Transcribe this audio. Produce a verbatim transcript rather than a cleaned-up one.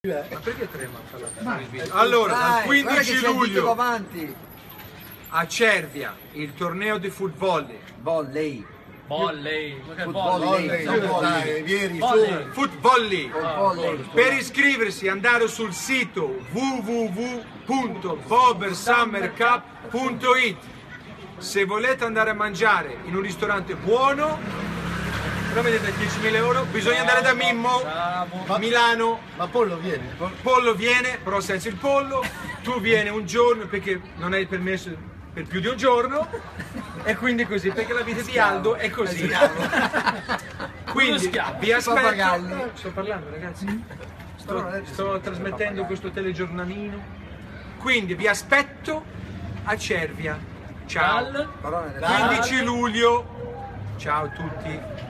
Ma perché trema a fare il video? Allora, dal quindici luglio a Cervia il torneo di football. Volley. Volley. Volley. Volley. Footvolley. Per iscriversi andare sul sito w w w punto bobersummercup punto it. Se volete andare a mangiare in un ristorante buono, però vedete diecimila euro, bisogna andare da Mimmo, Bravo. Milano. Ma Pollo viene? Pollo viene, però senza il pollo, tu vieni un giorno perché non hai il permesso per più di un giorno e quindi così, perché la vita di Aldo è così. Quindi vi aspetto. Sto parlando, ragazzi. Sto, sto trasmettendo questo telegiornalino. Quindi vi aspetto a Cervia. Ciao. Dal quindici luglio. Ciao a tutti.